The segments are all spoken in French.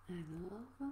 Alors,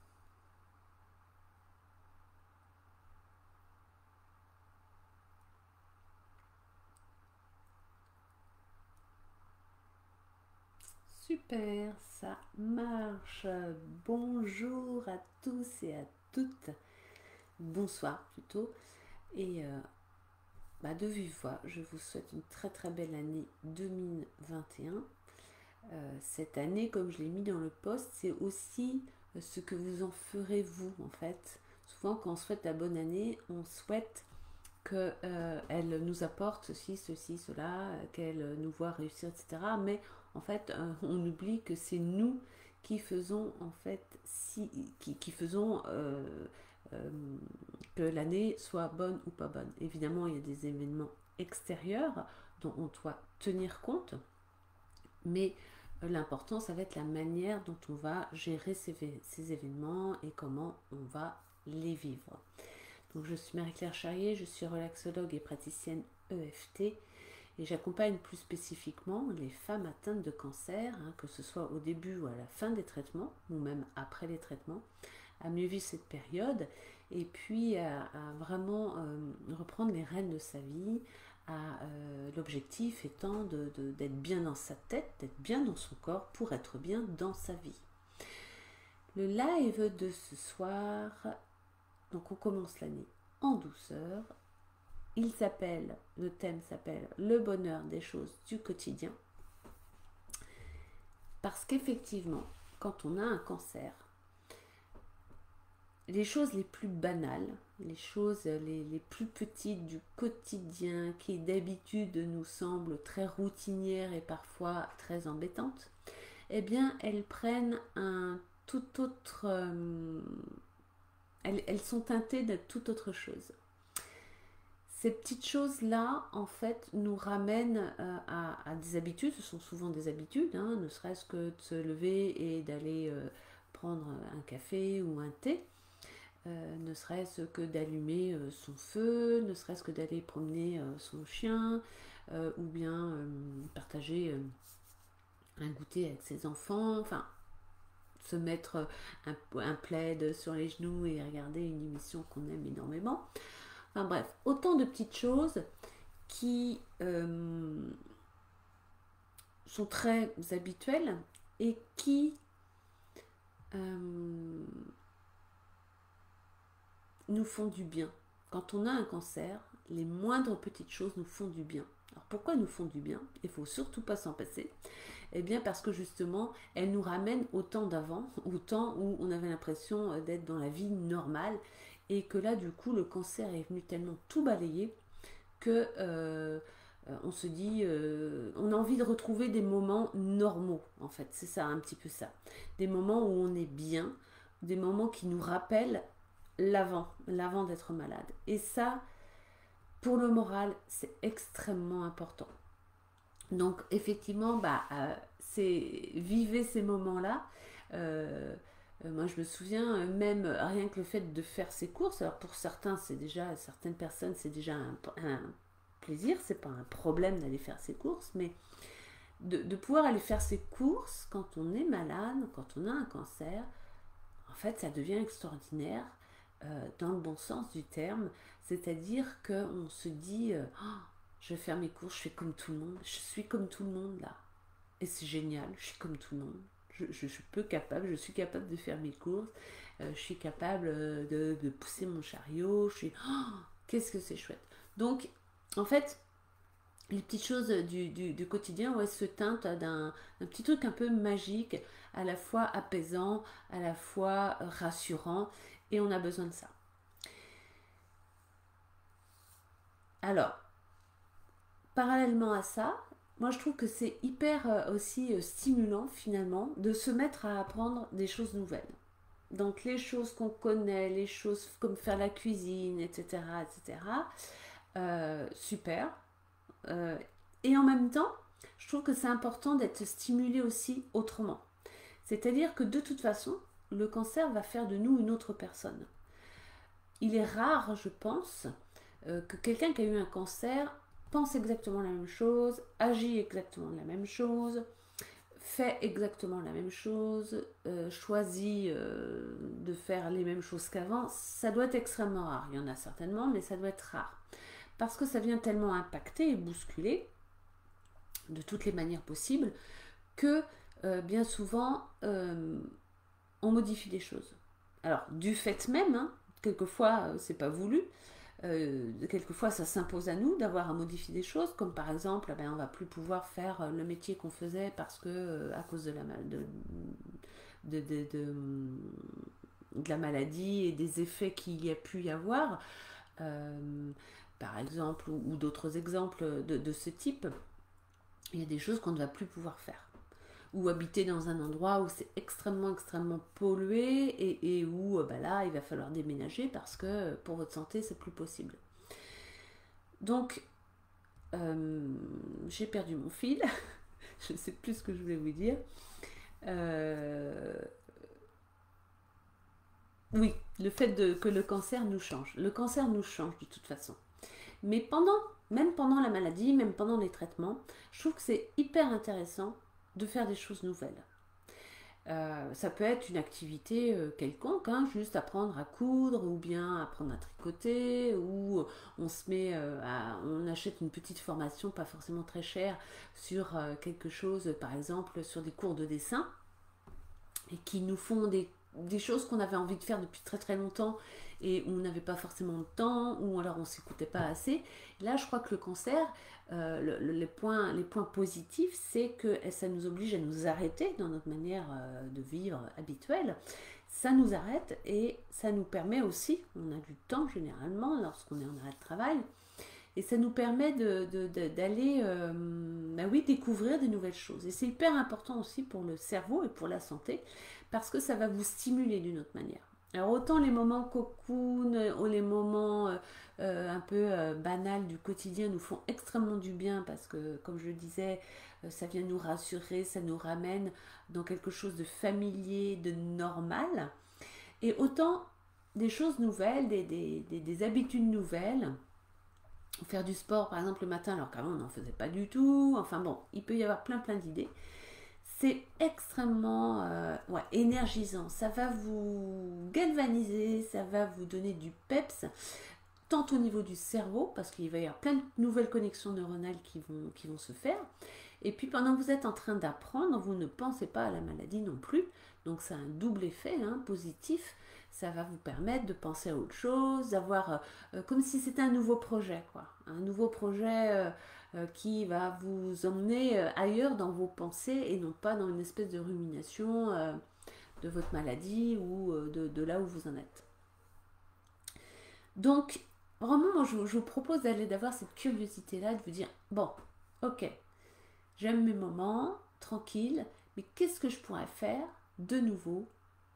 super, ça marche. Bonjour à tous et à toutes. Bonsoir plutôt. Et de vive voix, je vous souhaite une très très belle année 2021. Cette année, comme je l'ai mis dans le post, c'est aussi ce que vous en ferez vous en fait. Souvent quand on souhaite la bonne année, on souhaite qu'elle nous apporte ceci, cela, qu'elle nous voit réussir, etc. Mais en fait, on oublie que c'est nous qui faisons en fait qui faisons euh, que l'année soit bonne ou pas bonne. Évidemment, il y a des événements extérieurs dont on doit tenir compte, mais l'important, ça va être la manière dont on va gérer ces événements et comment on va les vivre. Donc, je suis Marie-Claire Charrier, je suis relaxologue et praticienne EFT et j'accompagne plus spécifiquement les femmes atteintes de cancer, hein, que ce soit au début ou à la fin des traitements ou même après les traitements, à mieux vivre cette période et puis à vraiment reprendre les rênes de sa vie. L'objectif étant d'être bien dans sa tête, d'être bien dans son corps pour être bien dans sa vie. Le live de ce soir, donc on commence l'année en douceur. Le thème s'appelle le bonheur des choses du quotidien. Parce qu'effectivement, quand on a un cancer, les choses les plus banales, les choses les plus petites du quotidien qui d'habitude nous semblent très routinières et parfois très embêtantes, eh bien elles prennent un tout autre... elles sont teintées de toute autre chose. Ces petites choses-là, en fait, nous ramènent à des habitudes. Ce sont souvent des habitudes, hein, ne serait-ce que de se lever et d'aller prendre un café ou un thé. Ne serait-ce que d'allumer son feu, ne serait-ce que d'aller promener son chien, ou bien partager un goûter avec ses enfants, enfin, se mettre un plaid sur les genoux et regarder une émission qu'on aime énormément. Enfin bref, autant de petites choses qui sont très habituelles et qui euh, nous font du bien. Quand on a un cancer, les moindres petites choses nous font du bien. Alors pourquoi nous font du bien? Il ne faut surtout pas s'en passer. Eh bien parce que justement, elles nous ramènent au temps d'avant, au temps où on avait l'impression d'être dans la vie normale et que là du coup le cancer est venu tellement tout balayer que on se dit, on a envie de retrouver des moments normaux en fait, c'est ça un petit peu ça. Des moments où on est bien, des moments qui nous rappellent l'avant d'être malade. Et ça, pour le moral, c'est extrêmement important. Donc effectivement, c'est vivez ces moments-là. Euh, Moi, je me souviens, même rien que le fait de faire ses courses. Alors pour certaines personnes, c'est déjà un plaisir. C'est pas un problème d'aller faire ses courses, mais de pouvoir aller faire ses courses quand on est malade, quand on a un cancer, en fait, ça devient extraordinaire dans le bon sens du terme. C'est-à-dire qu'on se dit, oh, je vais faire mes courses, je fais comme tout le monde, je suis comme tout le monde là. Et c'est génial, je suis comme tout le monde. Je suis capable de faire mes courses, je suis capable de pousser mon chariot, oh, qu'est-ce que c'est chouette. Donc, en fait, les petites choses du quotidien, ouais, se teintent d'un petit truc un peu magique, à la fois apaisant, à la fois rassurant, et on a besoin de ça. Alors, parallèlement à ça, moi je trouve que c'est hyper aussi stimulant finalement de se mettre à apprendre des choses nouvelles. Donc les choses qu'on connaît, les choses comme faire la cuisine, etc., etc., super. Euh, et en même temps, je trouve que c'est important d'être stimulé aussi autrement. C'est-à-dire que de toute façon, le cancer va faire de nous une autre personne. Il est rare, je pense, que quelqu'un qui a eu un cancer pense exactement la même chose, agit exactement de la même chose, fait exactement la même chose, choisit de faire les mêmes choses qu'avant, ça doit être extrêmement rare. Il y en a certainement, mais ça doit être rare. Parce que ça vient tellement impacter et bousculer de toutes les manières possibles que bien souvent on modifie les choses. Alors, du fait même, hein, quelquefois c'est pas voulu, quelquefois ça s'impose à nous d'avoir à modifier des choses, comme par exemple, on va plus pouvoir faire le métier qu'on faisait parce que à cause de de, de, de, de la maladie et des effets qu'il y a pu y avoir, par exemple, ou d'autres exemples de ce type, il y a des choses qu'on ne va plus pouvoir faire. Ou habiter dans un endroit où c'est extrêmement pollué et où là il va falloir déménager parce que pour votre santé c'est plus possible. Donc j'ai perdu mon fil, je ne sais plus ce que je voulais vous dire. Oui, le fait que le cancer nous change. Le cancer nous change de toute façon. Mais même pendant la maladie, même pendant les traitements, je trouve que c'est hyper intéressant de faire des choses nouvelles. Ça peut être une activité quelconque, hein, juste apprendre à coudre ou bien apprendre à tricoter, ou on se met on achète une petite formation pas forcément très chère sur quelque chose, par exemple sur des cours de dessin, et qui nous font des choses qu'on avait envie de faire depuis très longtemps et où on n'avait pas forcément de temps, ou alors on ne s'écoutait pas assez. Là, je crois que le cancer, les points positifs, c'est que ça nous oblige à nous arrêter dans notre manière de vivre habituelle. Ça nous arrête et ça nous permet aussi, on a du temps généralement lorsqu'on est en arrêt de travail, et ça nous permet d'aller oui, découvrir des nouvelles choses. Et c'est hyper important aussi pour le cerveau et pour la santé, parce que ça va vous stimuler d'une autre manière. Alors autant les moments cocoon ou les moments un peu banals du quotidien nous font extrêmement du bien, parce que comme je le disais, ça vient nous rassurer, ça nous ramène dans quelque chose de familier, de normal. Et autant des choses nouvelles, des habitudes nouvelles, faire du sport par exemple le matin alors qu'avant on n'en faisait pas du tout, enfin bon, il peut y avoir plein d'idées. C'est extrêmement énergisant, ça va vous galvaniser, ça va vous donner du peps, tant au niveau du cerveau, parce qu'il va y avoir plein de nouvelles connexions neuronales qui vont se faire, et puis pendant que vous êtes en train d'apprendre, vous ne pensez pas à la maladie non plus, donc c'est un double effet positif. Ça va vous permettre de penser à autre chose, d'avoir comme si c'était un nouveau projet, quoi. Un nouveau projet qui va vous emmener ailleurs dans vos pensées et non pas dans une espèce de rumination de votre maladie ou de là où vous en êtes. Donc, vraiment, moi, je vous propose d'avoir cette curiosité-là, de vous dire, bon, ok, j'aime mes moments, tranquille, mais qu'est-ce que je pourrais faire de nouveau,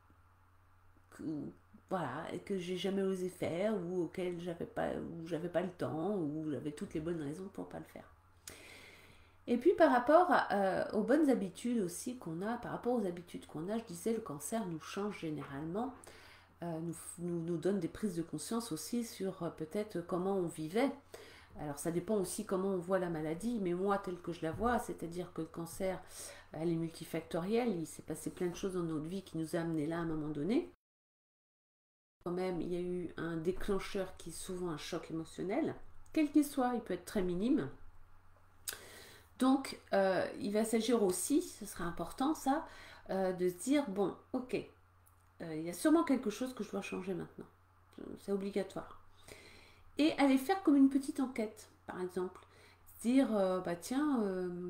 voilà, et que j'ai jamais osé faire, ou auquel j'avais pas le temps, ou j'avais toutes les bonnes raisons pour pas le faire. Et puis par rapport aux bonnes habitudes aussi qu'on a, par rapport aux habitudes qu'on a, je disais, le cancer nous change généralement, nous donne des prises de conscience aussi sur peut-être comment on vivait. Alors ça dépend aussi comment on voit la maladie, mais moi telle que je la vois, c'est-à-dire que le cancer, elle est multifactorielle, il s'est passé plein de choses dans notre vie qui nous a amenés là à un moment donné. Quand même, il y a eu un déclencheur qui est souvent un choc émotionnel, quel qu'il soit, il peut être très minime. Donc, il va s'agir aussi, ce sera important ça, de se dire, bon, ok, il y a sûrement quelque chose que je dois changer maintenant. C'est obligatoire. Et aller faire comme une petite enquête, par exemple. Se dire, tiens,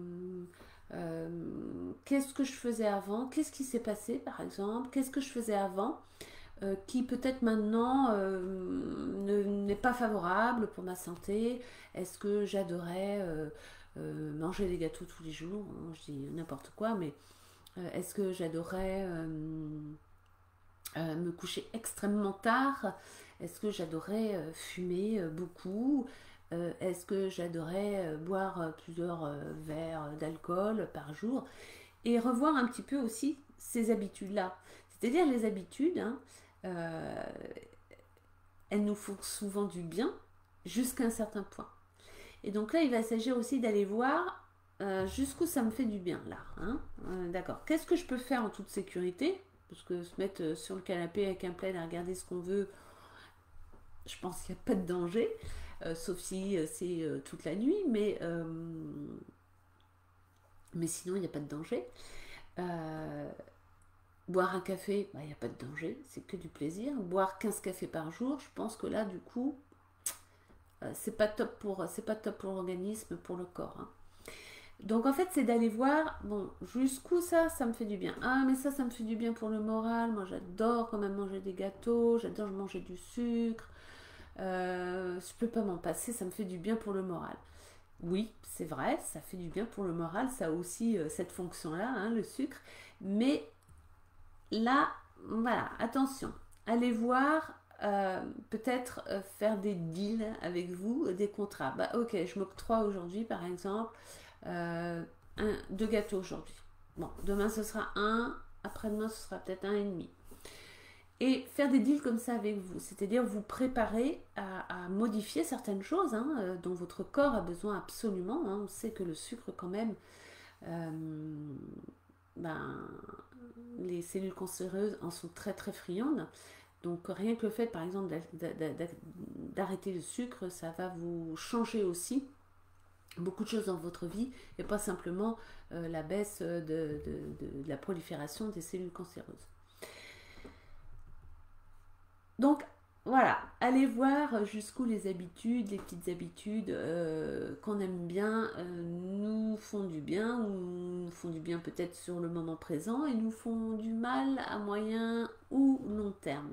qu'est-ce que je faisais avant? Qu'est-ce qui s'est passé, par exemple? Qu'est-ce que je faisais avant qui peut-être maintenant n'est pas favorable pour ma santé? Est-ce que j'adorais manger des gâteaux tous les jours? Je dis n'importe quoi, mais est-ce que j'adorais me coucher extrêmement tard? Est-ce que j'adorais fumer beaucoup? Est-ce que j'adorais boire plusieurs verres d'alcool par jour? Et revoir un petit peu aussi ces habitudes-là. C'est-à-dire les habitudes, elles nous font souvent du bien jusqu'à un certain point. Et donc là, il va s'agir aussi d'aller voir jusqu'où ça me fait du bien là, hein. D'accord. Qu'est-ce que je peux faire en toute sécurité? Parce que se mettre sur le canapé avec un plaid à regarder ce qu'on veut, je pense qu'il n'y a pas de danger, sauf si c'est toute la nuit, mais sinon il n'y a pas de danger. Euh, Boire un café, il n'y a pas de danger, c'est que du plaisir. Boire 15 cafés par jour, je pense que là, du coup, c'est pas top pour l'organisme, pour le corps, hein. Donc en fait, c'est d'aller voir, bon, jusqu'où ça me fait du bien. Ah, mais ça me fait du bien pour le moral. Moi, j'adore quand même manger des gâteaux, j'adore manger du sucre. Je peux pas m'en passer, ça me fait du bien pour le moral. Oui, c'est vrai, ça fait du bien pour le moral, ça a aussi cette fonction-là, hein, le sucre. Mais là, voilà, attention, allez voir, peut-être faire des deals avec vous, des contrats. Bah ok, je m'octroie aujourd'hui par exemple deux gâteaux aujourd'hui. Bon, demain ce sera un, après-demain ce sera peut-être un et demi. Et faire des deals comme ça avec vous, c'est-à-dire vous préparer à modifier certaines choses, hein, dont votre corps a besoin absolument, hein. On sait que le sucre quand même, euh, ben, les cellules cancéreuses en sont très très friandes. Donc rien que le fait par exemple d'arrêter le sucre, ça va vous changer aussi beaucoup de choses dans votre vie et pas simplement la baisse de la prolifération des cellules cancéreuses. Donc voilà, allez voir jusqu'où les habitudes, les petites habitudes qu'on aime bien nous font du bien ou nous font du bien peut-être sur le moment présent et nous font du mal à moyen ou long terme.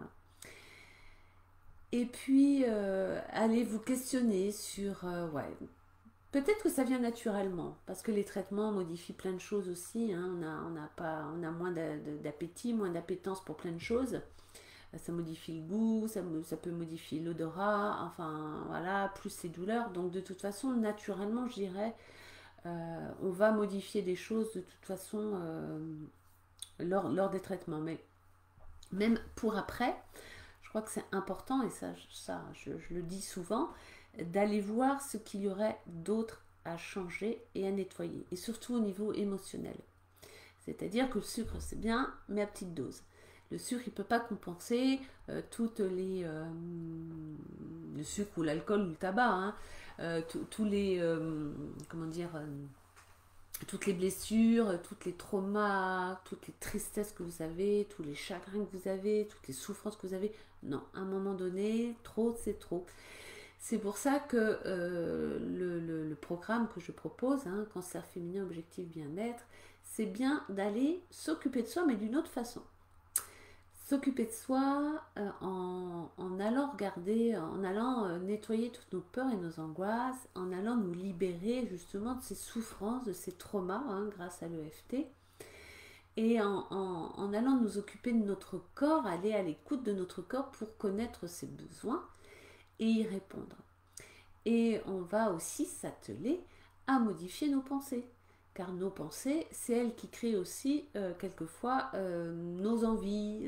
Et puis allez vous questionner sur ouais, peut-être que ça vient naturellement, parce que les traitements modifient plein de choses aussi, hein. On a moins d'appétit, moins d'appétence pour plein de choses. Ça modifie le goût, ça peut modifier l'odorat, enfin voilà, plus ces douleurs. Donc de toute façon, naturellement, je dirais, on va modifier des choses de toute façon lors des traitements. Mais même pour après, je crois que c'est important, et je le dis souvent, d'aller voir ce qu'il y aurait d'autre à changer et à nettoyer, et surtout au niveau émotionnel. C'est-à-dire que le sucre, c'est bien, mais à petite dose. Le sucre, il ne peut pas compenser toutes les... le sucre ou l'alcool ou le tabac, hein, tous les... comment dire toutes les blessures, toutes les traumas, toutes les tristesses que vous avez, tous les chagrins que vous avez, toutes les souffrances que vous avez. Non, à un moment donné, trop, c'est trop. C'est pour ça que le programme que je propose, hein, Cancer féminin, objectif bien-être, c'est bien d'aller s'occuper de soi, mais d'une autre façon. S'occuper de soi en allant regarder, en allant nettoyer toutes nos peurs et nos angoisses, en allant nous libérer justement de ces souffrances, de ces traumas, hein, grâce à l'EFT, et en allant nous occuper de notre corps, aller à l'écoute de notre corps pour connaître ses besoins et y répondre. Et on va aussi s'atteler à modifier nos pensées. Car nos pensées, c'est elles qui créent aussi quelquefois nos envies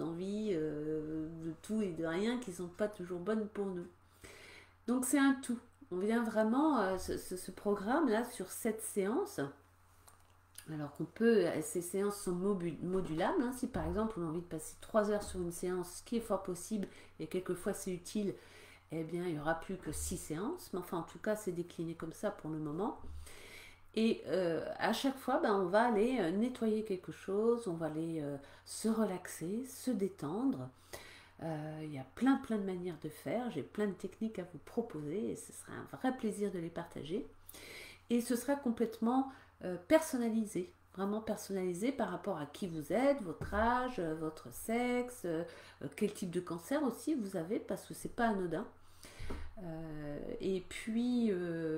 de tout et de rien qui ne sont pas toujours bonnes pour nous. Donc c'est un tout. On vient vraiment, ce programme-là, sur 7 séances, alors qu'on peut, ces séances sont modulables, hein. Si par exemple on a envie de passer 3 heures sur une séance, ce qui est fort possible, et quelquefois c'est utile, eh bien il n'y aura plus que 6 séances, mais enfin en tout cas c'est décliné comme ça pour le moment. Et à chaque fois, on va aller nettoyer quelque chose, on va aller se relaxer, se détendre. Il y a plein de manières de faire, j'ai plein de techniques à vous proposer et ce sera un vrai plaisir de les partager. Et ce sera complètement personnalisé, vraiment personnalisé par rapport à qui vous êtes, votre âge, votre sexe, quel type de cancer aussi vous avez, parce que c'est pas anodin. Et puis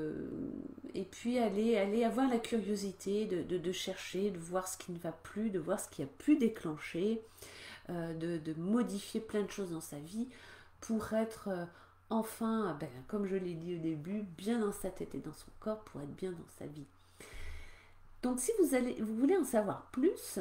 aller avoir la curiosité de chercher, de voir ce qui ne va plus, de voir ce qui a pu déclencher, de modifier plein de choses dans sa vie pour être enfin, comme je l'ai dit au début, bien dans sa tête et dans son corps pour être bien dans sa vie. Donc si vous voulez en savoir plus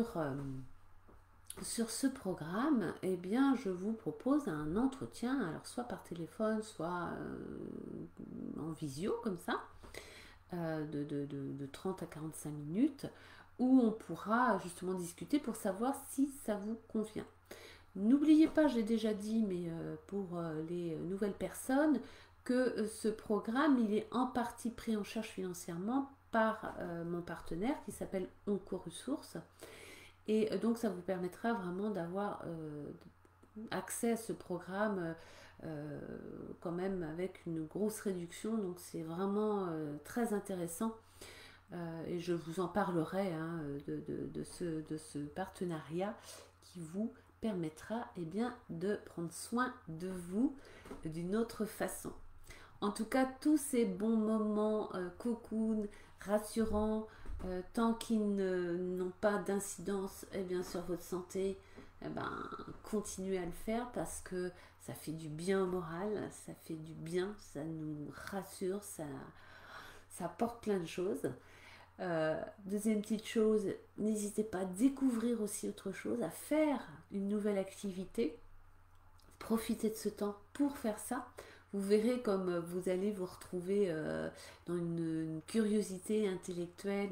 sur ce programme, eh bien, je vous propose un entretien, alors soit par téléphone, soit en visio, comme ça, de 30 à 45 minutes où on pourra justement discuter pour savoir si ça vous convient. N'oubliez pas, j'ai déjà dit, mais pour les nouvelles personnes, que ce programme, il est en partie pris en charge financièrement par mon partenaire qui s'appelle Onco Ressources. Et donc, ça vous permettra vraiment d'avoir accès à ce programme quand même avec une grosse réduction. Donc, c'est vraiment très intéressant. Et je vous en parlerai hein, de ce partenariat qui vous permettra eh bien, de prendre soin de vous d'une autre façon. En tout cas, tous ces bons moments cocoon, rassurants, tant qu'ils n'ont pas d'incidence eh bien, sur votre santé, eh ben, continuez à le faire parce que ça fait du bien au moral, ça fait du bien, ça nous rassure, ça apporte plein de choses. Deuxième petite chose, n'hésitez pas à découvrir aussi autre chose, à faire une nouvelle activité. Profitez de ce temps pour faire ça. Vous verrez comme vous allez vous retrouver dans une curiosité intellectuelle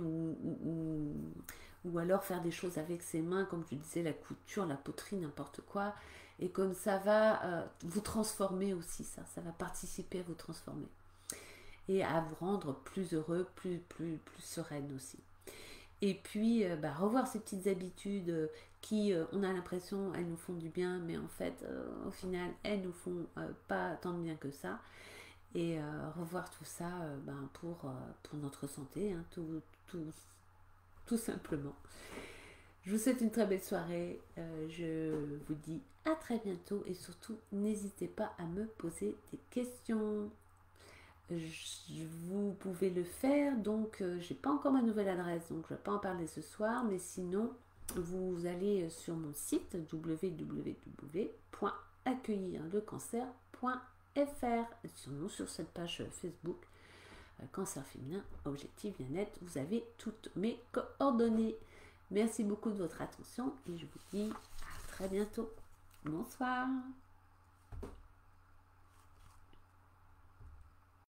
ou alors faire des choses avec ses mains, comme je disais, la couture, la poterie, n'importe quoi. Et comme ça va vous transformer aussi, ça va participer à vous transformer. Et à vous rendre plus heureux, plus sereine aussi. Et puis, revoir ces petites habitudes qui, on a l'impression, elles nous font du bien, mais en fait, au final, elles nous font pas tant de bien que ça. Et revoir tout ça pour notre santé, hein, tout simplement. Je vous souhaite une très belle soirée. Je vous dis à très bientôt et surtout, n'hésitez pas à me poser des questions. Vous pouvez le faire, donc j'ai pas encore ma nouvelle adresse, donc je vais pas en parler ce soir, mais sinon vous allez sur mon site www.accueillirlecancer.fr, sinon sur cette page Facebook Cancer Féminin Objectif Bien-être, vous avez toutes mes coordonnées. Merci beaucoup de votre attention et je vous dis à très bientôt. Bonsoir.